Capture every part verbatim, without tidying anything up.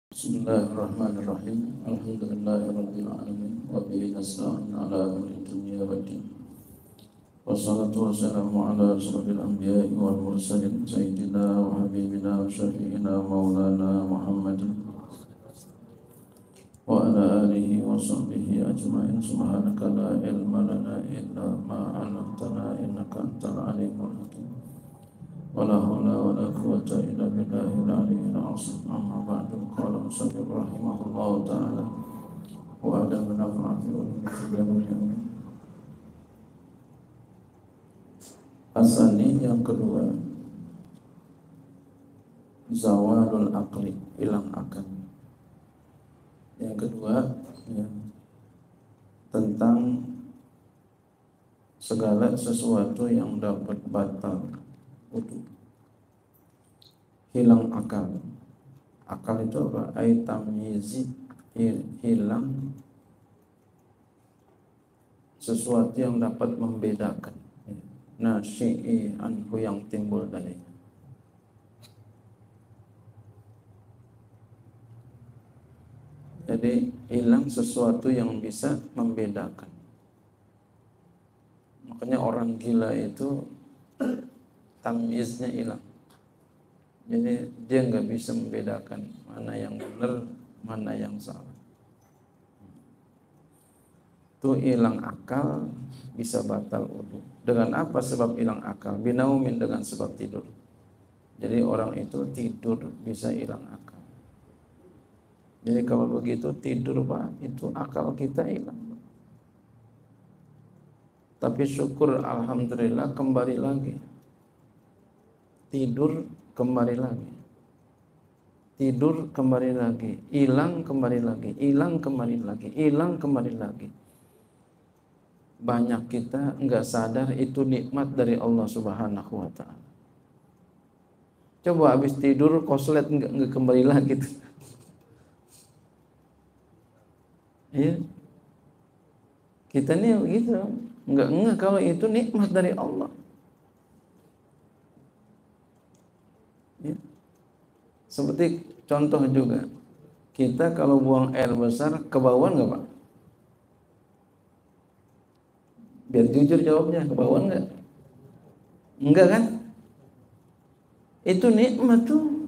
Bismillahirrahmanirrahim. Alhamdulillahirabbil alamin wa bihi nasta'in ala umuri dunya waddin. Wassalatu wassalamu ala asyrofil anbiya'i wal mursalin sayyidina wa habibina wa syafi'ina maulana Muhammadin wa ala alihi wa sahbihi ajma'in. Subhanaka la ilma lana illa ma 'allamtana innaka antal alimul hakim. Wala haula wala quwwata illa billahil aliyyil azim. Amma ba'du. Qala musannif rahimahullahu ta'ala wa ada manfaati ulum. Asani yang kedua, zawalul aqli, hilang akal. Yang kedua, ya, tentang segala sesuatu yang dapat batal wudu, hilang akal. Akal itu apa? Ai tamyizi, hilang sesuatu yang dapat membedakan, nasyi'i anhu, yang timbul darinya. Jadi hilang sesuatu yang bisa membedakan. Makanya orang gila itu tamyiznya hilang. Jadi dia nggak bisa membedakan mana yang benar, mana yang salah. Itu hilang akal, bisa batal wudu. Dengan apa sebab hilang akal? Binaumin, dengan sebab tidur. Jadi orang itu tidur bisa hilang akal. Jadi kalau begitu tidur Pak, itu akal kita hilang. Tapi syukur alhamdulillah kembali lagi. Tidur kembali lagi, tidur kembali lagi, hilang kembali lagi, hilang kembali lagi, hilang kembali lagi. Banyak kita enggak sadar itu nikmat dari Allah Subhanahu wa ta'ala. Coba habis tidur koslet enggak, enggak kembali lagi tuh. Iya. Kita nih begitu, enggak enggak kalau itu nikmat dari Allah. Ya. Seperti contoh juga, kita kalau buang air besar kebauan nggak Pak? Biar jujur jawabnya, kebauan nggak? Enggak kan? Itu nikmat tuh.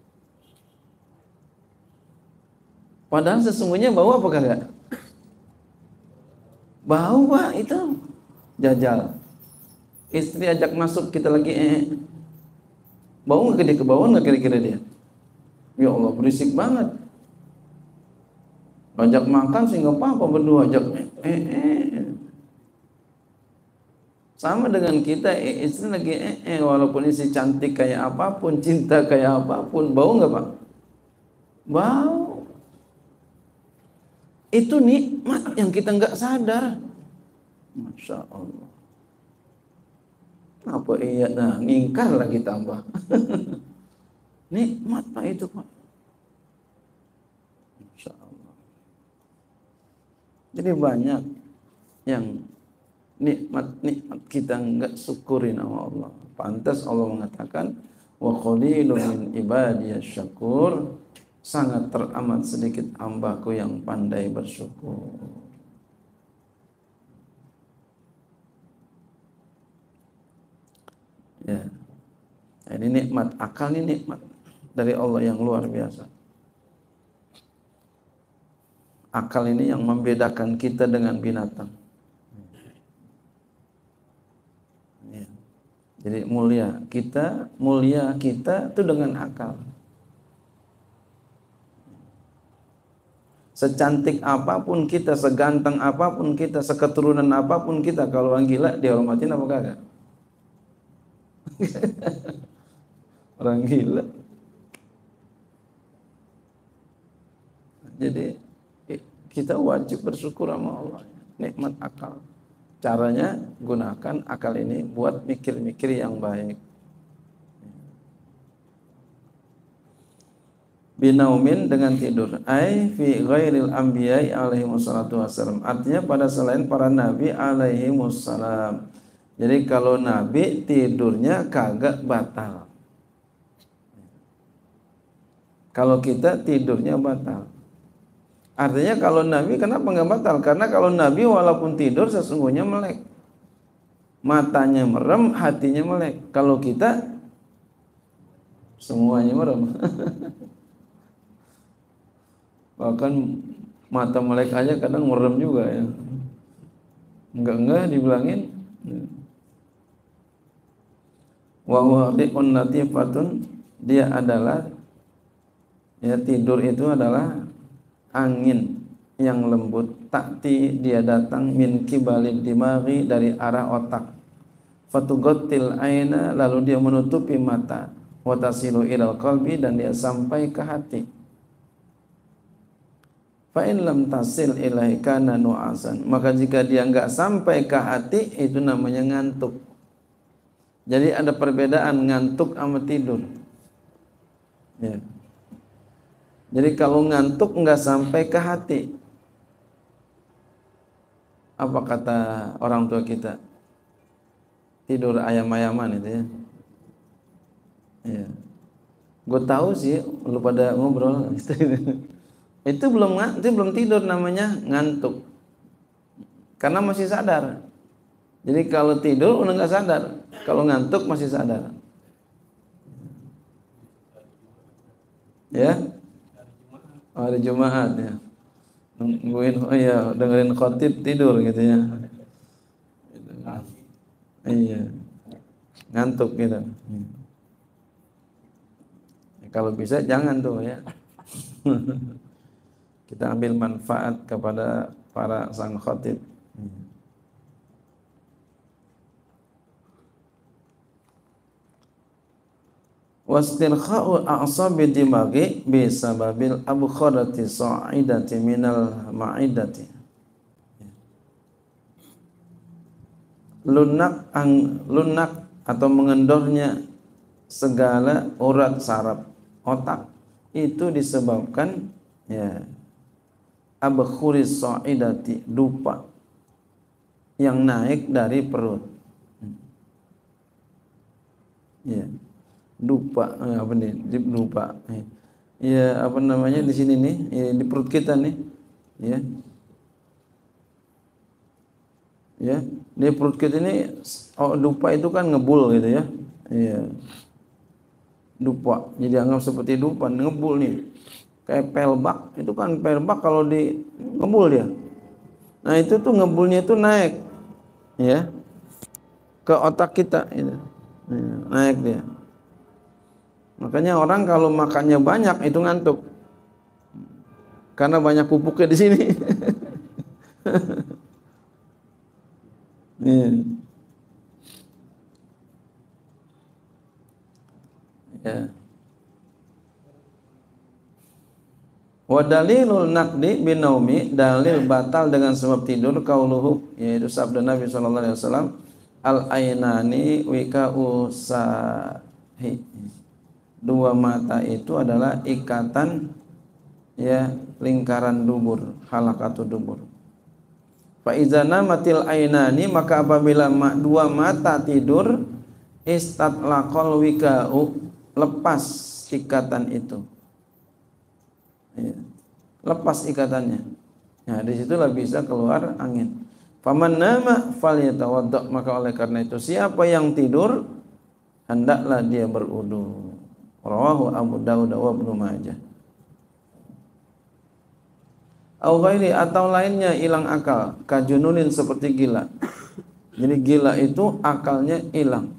Padahal sesungguhnya bau apa kagak? Bau Pak, itu jajal. Istri ajak masuk, kita lagi eh. Bau nggak dia, kebauan nggak kira-kira dia? Ya Allah, berisik banget. Ajak makan sih nggak apa-apa, berdua ajak eh, eh. Sama dengan kita, eh, istri lagi eh, eh. Walaupun isi cantik kayak apapun, cinta kayak apapun, bau nggak Pak? Bau. Itu nikmat yang kita nggak sadar. Masya Allah. Apa iya, nah ngingkar lagi tambah. Nikmat Pak itu Pak. Masya Allah. Jadi banyak yang nikmat-nikmat kita enggak syukurin sama Allah. Pantas Allah mengatakan, wa qalilun min ibadiyas syakur, sangat teramat sedikit hambaku yang pandai bersyukur. Ya. Nah, ini nikmat, akal ini nikmat dari Allah yang luar biasa. Akal ini yang membedakan kita dengan binatang. Ya. Jadi mulia kita, mulia kita itu dengan akal. Secantik apapun kita, seganteng apapun kita, seketurunan apapun kita, kalau orang gila dihormatin apa kagak? Orang gila. Jadi kita wajib bersyukur sama Allah, nikmat akal. Caranya gunakan akal ini buat mikir-mikir yang baik. Binaumin, dengan tidur. Ai fi ghairil anbiya'i alaihi wassalatu wassalam. Artinya pada selain para nabi alaihi wassalam. Jadi kalau nabi tidurnya kagak batal. Kalau kita tidurnya batal. Artinya kalau Nabi kenapa nggak batal? Karena kalau Nabi walaupun tidur sesungguhnya melek. Matanya merem, hatinya melek. Kalau kita semuanya merem. Bahkan mata melek aja kadang merem juga ya. Enggak-enggak dibilangin. Wa huwa riqun latifatun, dia adalah ya, tidur itu adalah angin yang lembut, takti dia datang min kibalid dimaghi, dari arah otak, fatugottil aina, lalu dia menutupi mata, watasilu ilal qalbi, dan dia sampai ke hati. Fa in lam tasil ilaihi kana nu'asan, maka jika dia enggak sampai ke hati itu namanya ngantuk. Jadi ada perbedaan ngantuk sama tidur. Ya. Jadi kalau ngantuk enggak sampai ke hati, apa kata orang tua kita? Tidur ayam-ayaman itu ya. Ya. Gue tahu sih, lu pada ngobrol. Itu belum itu belum tidur, namanya ngantuk. Karena masih sadar. Jadi kalau tidur udah nggak sadar, kalau ngantuk masih sadar. Ya, oh, hari Jumat ya, nungguin, oh ya, dengerin khotib tidur gitu ya. Iya, ngantuk gitu. Ya, kalau bisa jangan tuh ya. Kita ambil manfaat kepada para sang khotib. Wastirkha'u a'sabi dimaghi bisababil abkhadati sa'idati minal ma'idati. Lunak ang, lunak atau mengendornya segala urat saraf otak itu disebabkan ya abkhuris sa'idati, dupa yang naik dari perut. Ya. Dupa, apa nih? Dupa. Ya, apa namanya di sini nih, ya, di perut kita nih, ya. Ya, di perut kita ini, oh, dupa itu kan ngebul gitu ya. Iya. Dupa. Jadi anggap seperti dupa, ngebul nih. Kayak pelbak, itu kan pelbak kalau di ngebul dia. Nah, itu tuh ngebulnya itu naik, ya, ke otak kita itu. Ya, naik dia. Makanya orang kalau makannya banyak itu ngantuk, karena banyak pupuknya di sini. Ya. Wa dalilul naqdi binaumi, dalil batal dengan sebab tidur, kauluhu, yaitu sabda Nabi sallallahu alaihi wasallam, al ainani wika usahi, dua mata itu adalah ikatan ya lingkaran dubur, halakatu dubur. Fa iza namatil ainani, maka apabila dua mata tidur, istatlaqal wika'u, lepas ikatan itu. Ya. Lepas ikatannya. Nah, disitulah bisa keluar angin. Faman nama falyatawadda, maka oleh karena itu siapa yang tidur hendaklah dia berwudu. Rawahu Abu Dawud wa Ibnu Majah. Au ghairi, atau lainnya hilang akal, kajununin, seperti gila. Jadi gila itu akalnya hilang.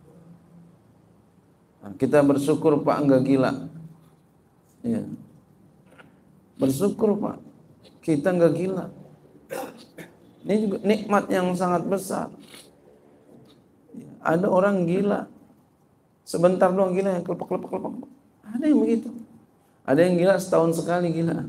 Nah, kita bersyukur Pak enggak gila. Ya. Bersyukur Pak, kita enggak gila. Ini juga nikmat yang sangat besar. Ada orang gila, sebentar doang gila, yang kelepek-kelepek-kelepek. Ada yang begitu. Ada yang gila setahun sekali gila.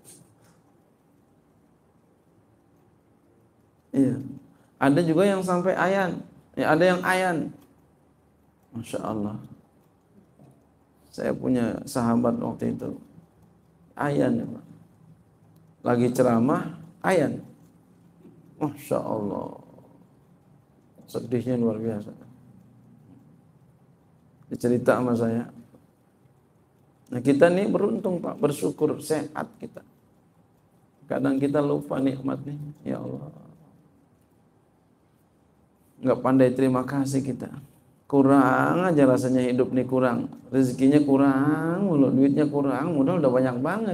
Iya. Ada juga yang sampai ayan. Ya, ada yang ayan. Masya Allah. Saya punya sahabat waktu itu. Ayan ya Pak. Lagi ceramah, ayan. Masya Allah. Sedihnya luar biasa. Dicerita sama saya. Nah kita nih beruntung Pak, bersyukur sehat kita. Kadang kita lupa nikmat nih, ya Allah. Nggak pandai terima kasih kita. Kurang aja rasanya hidup nih, kurang. Rezekinya kurang, mulu duitnya kurang, modal udah banyak banget.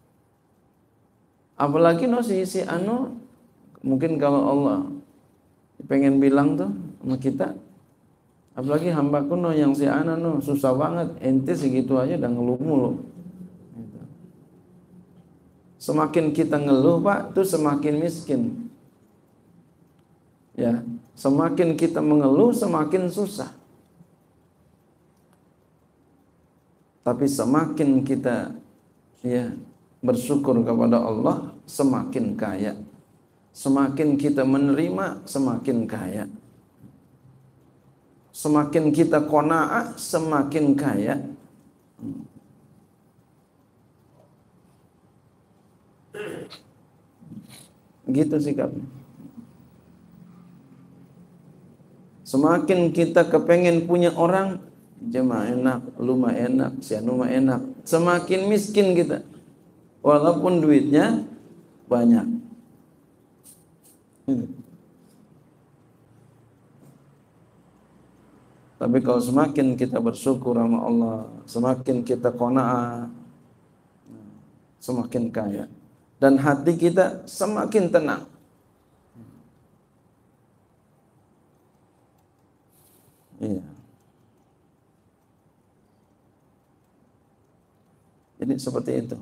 Apalagi no si, si anu, mungkin kalau Allah pengen bilang tuh sama kita, apalagi hamba kuno yang si anu no, susah banget, ente segitu aja udah ngeluh mulu. Semakin kita ngeluh Pak, tuh semakin miskin. Ya, semakin kita mengeluh semakin susah. Tapi semakin kita ya bersyukur kepada Allah, semakin kaya. Semakin kita menerima, semakin kaya. Semakin kita qanaah, semakin kaya. Gitu sikapnya. Semakin kita kepengen punya orang, jemaah enak, lu mah enak, si anu mah enak. Semakin miskin kita, walaupun duitnya banyak. Hmm. Tapi kalau semakin kita bersyukur sama Allah, semakin kita qanaah, semakin kaya. Dan hati kita semakin tenang. Iya. Jadi seperti itu.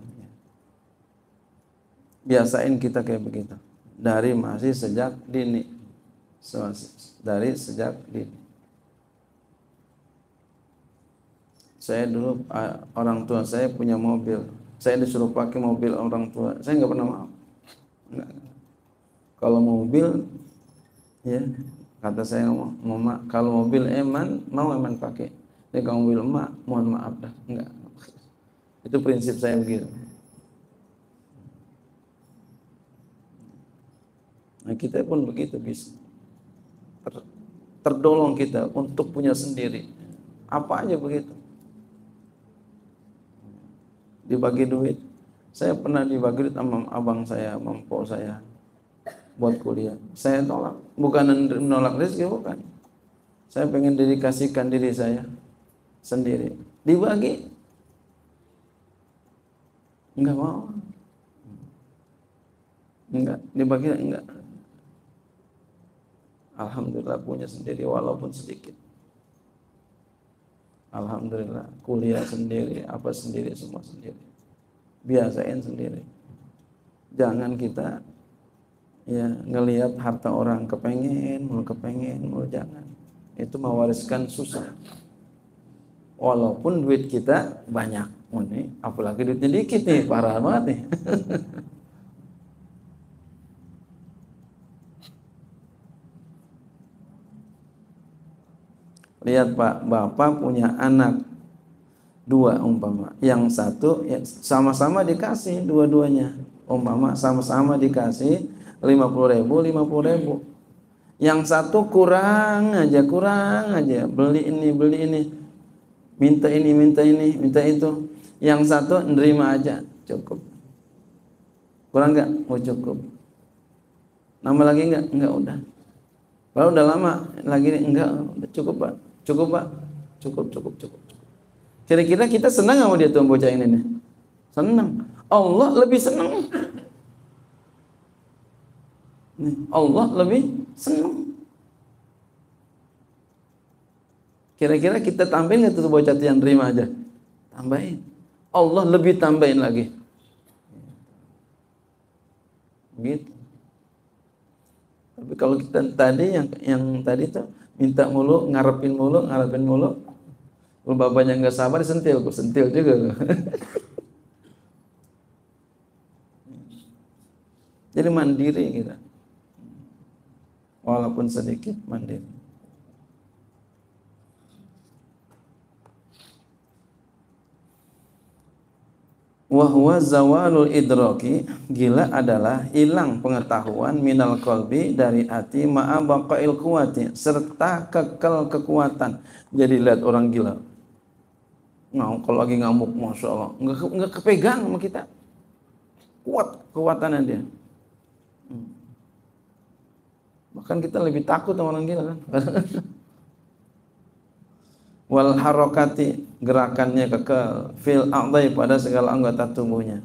Biasain kita kayak begitu. Dari masih sejak dini. Dari sejak dini. Saya dulu, orang tua saya punya mobil. Saya disuruh pakai mobil orang tua. Saya nggak pernah mau. Nggak. Kalau mobil, ya kata saya ngomong, mama, kalau mobil eman, mau eman pakai. Tapi kalau mobil emak, mohon maaf dah. Enggak. Itu prinsip saya begitu. Nah kita pun begitu bisa. Ter, terdolong kita untuk punya sendiri. Apa aja begitu. Dibagi duit. Saya pernah dibagi duit sama abang saya, mampu saya. Buat kuliah, saya tolak, bukan menolak rezeki, bukan. Saya pengen dedikasikan diri saya sendiri, dibagi, enggak mau, enggak dibagi, enggak. Alhamdulillah punya sendiri walaupun sedikit. Alhamdulillah kuliah sendiri, apa sendiri, semua sendiri. Biasain sendiri. Jangan kita ya ngelihat harta orang, kepengen, mau kepengen, mau jangan. Itu mewariskan susah. Walaupun duit kita banyak, oh, nih, apalagi duitnya dikit nih, parah banget nih. Lihat Pak, bapak punya anak dua umpama, yang satu ya, sama-sama dikasih dua-duanya, umpama sama-sama dikasih lima puluh ribu, lima puluh ribu. Yang satu kurang aja, kurang aja. Beli ini, beli ini. Minta ini, minta ini, minta itu. Yang satu nerima aja, cukup. Kurang enggak? Oh cukup. Nambah lagi enggak? Enggak, udah. Kalau udah lama, lagi enggak, udah cukup Pak. Cukup Pak. Cukup, cukup, cukup. Kira-kira kita senang sama dia tuh bocah ini nih? Senang. Allah lebih senang. Allah lebih senang. Kira-kira kita tambahin nggak tuh bocah yang terima aja? Tambahin. Allah lebih tambahin lagi. Gitu. Tapi kalau kita tadi yang yang tadi tuh minta mulu, ngarepin mulu, ngarepin mulu, kalau bapaknya nggak sabar sentil, kok sentil juga. Jadi mandiri kita. Walaupun sedikit mandiri. Wahwa zawalul idraki, gila adalah hilang pengetahuan minal qalbi dari hati ma'a baqail quwati, serta kekal kekuatan. Jadi lihat orang gila. Nah, kalau lagi ngamuk, masya Allah, nggak nggak kepegang sama kita, kuat kekuatannya dia. Hmm. Bahkan kita lebih takut sama orang gila kan. Wal harokati, gerakannya kekal, fil a'dai, pada segala anggota tubuhnya.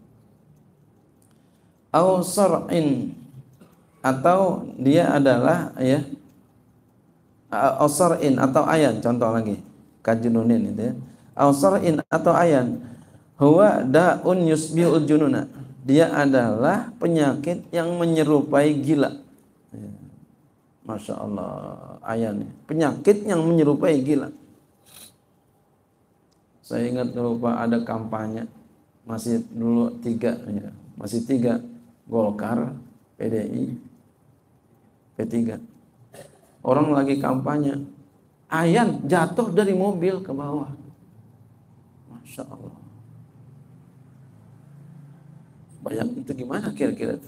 Au sar'in, atau dia adalah ya au sar'in atau ayan, contoh lagi kajununin itu ya. Au sar'in atau ayan, huwa da'un yusbi'ul jununa, dia adalah penyakit yang menyerupai gila. Masya Allah, ayan, penyakit yang menyerupai gila. Saya ingat dulu Pak, ada kampanye, masih dulu tiga, ya, masih tiga, Golkar, P D I, P tiga. Orang lagi kampanye, ayan jatuh dari mobil ke bawah. Masya Allah. Bayang itu gimana kira-kira itu?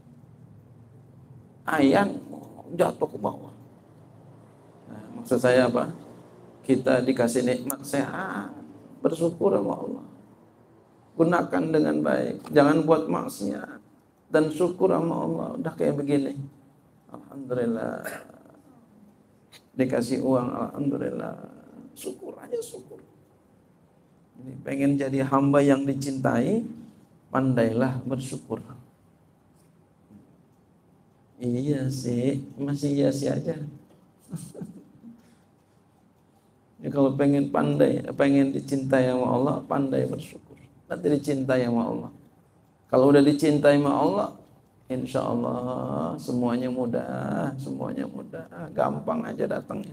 Ayan jatuh ke bawah. Nah, maksud saya apa? Kita dikasih nikmat sehat, bersyukur sama Allah. Gunakan dengan baik, jangan buat maksiat, dan syukur sama Allah. Udah kayak begini, alhamdulillah. Dikasih uang, alhamdulillah. Syukur aja, syukur. Ini pengen jadi hamba yang dicintai, pandailah bersyukur. Iya sih, masih iya sih aja. Ya, kalau pengen pandai, pengen dicintai sama Allah, pandai bersyukur. Nanti dicintai sama Allah. Kalau udah dicintai sama Allah, insya Allah semuanya mudah, semuanya mudah, gampang aja datangnya.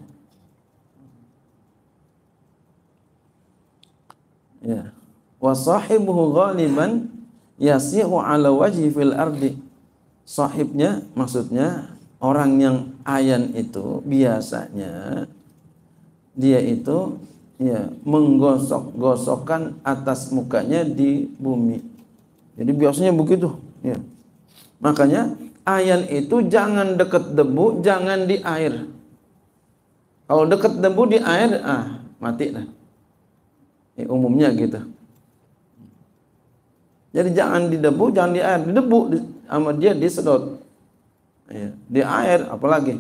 Ya. Wa sahibuhu ghaliban yasihu ala wajhi fil ardi. Sahibnya maksudnya orang yang ayan itu biasanya dia itu ya menggosok-gosokkan atas mukanya di bumi. Jadi biasanya begitu, ya. Makanya ayan itu jangan dekat debu, jangan di air. Kalau dekat debu di air, ah mati lah. Ya, umumnya gitu. Jadi jangan di debu, jangan di air. Di debu di, sama dia disedot. Ya, di air apalagi.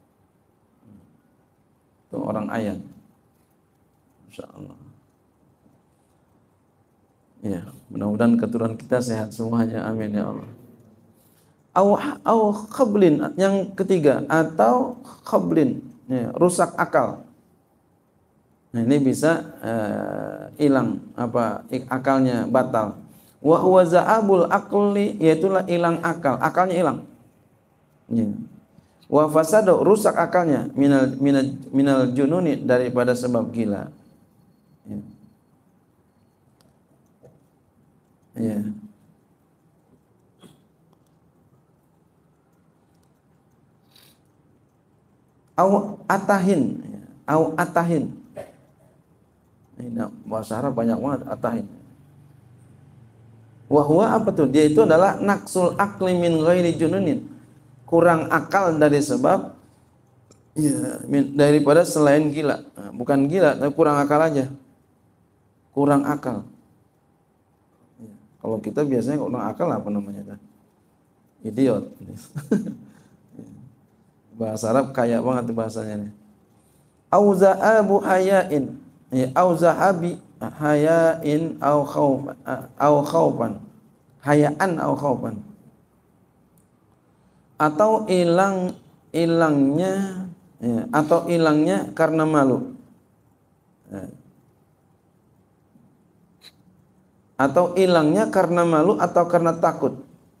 Itu orang ayan. Insya Allah. Ya, mudah-mudahan keturunan kita sehat semuanya. Amin ya Allah. Au au khablin, yang ketiga, atau khablin, ya, rusak akal. Nah, ini bisa hilang uh, apa akalnya batal. Wa huwa za'abul aqli, yaitulah hilang akal, akalnya hilang. Ya. Wa fasadu, rusak akalnya, minal minal minal jununi, daripada sebab gila. Ya. Ya. Au atahin, au atahin. Ini bahasa Arab banyak banget atahin. Wa huwa apa tuh? Dia itu adalah naksul akli min ghairi jununin. Kurang akal dari sebab ya, daripada selain gila. Nah, bukan gila, tapi kurang akal aja. Kurang akal. Ya, kalau kita biasanya kurang akal apa namanya? Idiot. Bahasa Arab kaya banget bahasanya. Auza'abu hayain, ya, auzahabi hayain au khaufan, au khaufan, hayaan au khaufan, atau hilang hilangnya, ya, atau hilangnya karena malu, ya. Atau hilangnya karena malu atau karena takut.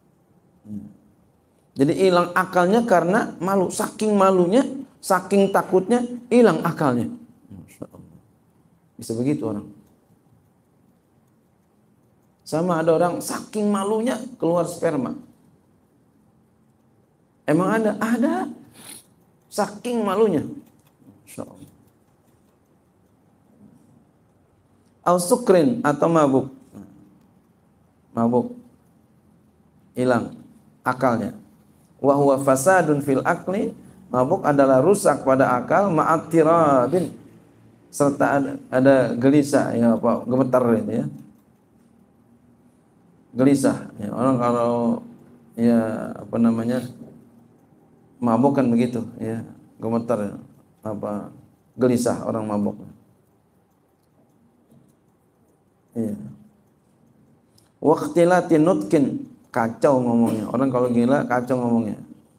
Jadi hilang akalnya karena malu, saking malunya, saking takutnya, hilang akalnya. Masya Allah. Bisa begitu orang. Sama ada orang saking malunya keluar sperma. Emang ada? Ada. Saking malunya. Masya Allah. Al-sukrin atau mabuk. Mabuk. Hilang akalnya. Wa huwa fasadun fil akli, mabuk adalah rusak pada akal ma'atiradin, serta ada, ada gelisah ya apa gemetar itu ya. Gelisah ya, orang kalau ya apa namanya mabuk kan begitu ya, gemetar ya, apa gelisah orang mabuk. Iya. Waqtilati nutkin, kacau ngomongnya. Orang kalau gila kacau ngomongnya.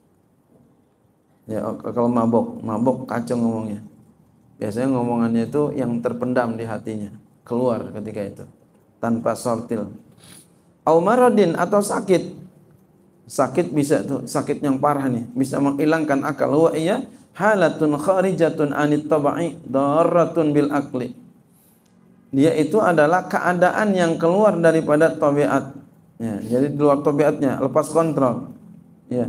Ya kalau mabuk, mabuk kacau ngomongnya. Biasanya ngomongannya itu yang terpendam di hatinya, keluar ketika itu tanpa sortil. Au maradin, atau sakit. Sakit bisa tuh, sakit yang parah nih, bisa menghilangkan akal. Wa iya halatun kharijatun anit tabai darratun bil akli. Dia itu adalah keadaan yang keluar daripada tabiat. Ya, jadi di luar tabiatnya, lepas kontrol. Ya.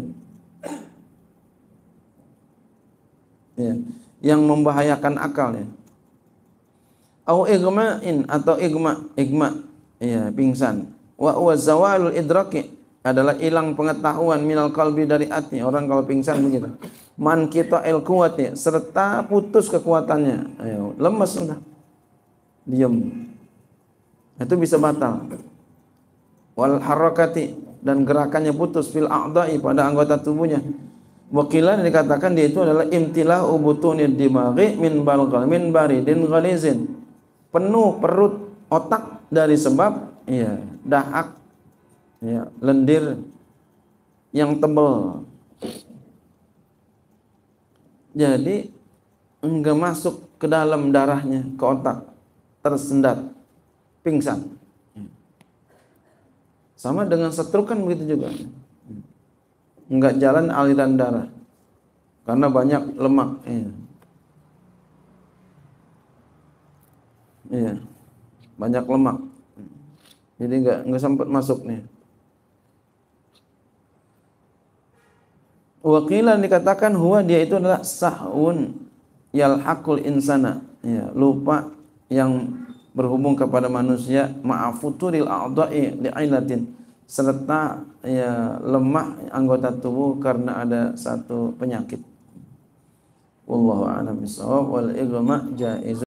Ya, yang membahayakan akalnya. Au igma'in, atau igma, igma, ya, pingsan. Wa huwa zawalul idraki, adalah hilang pengetahuan minal qalbi, dari hati. Orang kalau pingsan begitu. Man kita el kuwati, serta putus kekuatannya. Ayo, lemes sudah. Diam, itu bisa batal. Wal harakati, dan gerakannya putus, fil a'dha'i, pada anggota tubuhnya. Wakilan dikatakan dia itu adalah imtilah ubutunid dimaghi min balghal min baridin ghalizin, penuh perut otak dari sebab iya dahak ya lendir yang tebal, jadi enggak masuk ke dalam darahnya, ke otak, tersendat, pingsan. Sama dengan stroke kan begitu juga. Enggak jalan aliran darah karena banyak lemak. Iya. Iya. Banyak lemak. Jadi enggak enggak sempat masuk nih. Wakilan dikatakan huwa, dia itu adalah sahun yalhaqul insana, ya, lupa yang berhubung kepada manusia, ma'afuturil a'dha'i li'ilatin, serta ya lemah anggota tubuh karena ada satu penyakit. Wallahu a'lam bishawab. Wal igma jaiz.